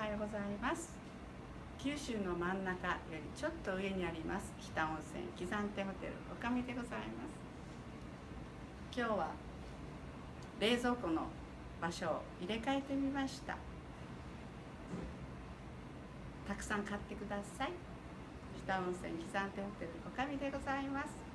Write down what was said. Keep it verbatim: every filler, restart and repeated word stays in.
はようございます。九州の真ん中よりちょっと上にあります北温泉喜山亭ホテルおかみでございます。今日は冷蔵庫の場所を入れ替えてみました。たくさん買ってください。北温泉喜山亭ホテルおかみでございます。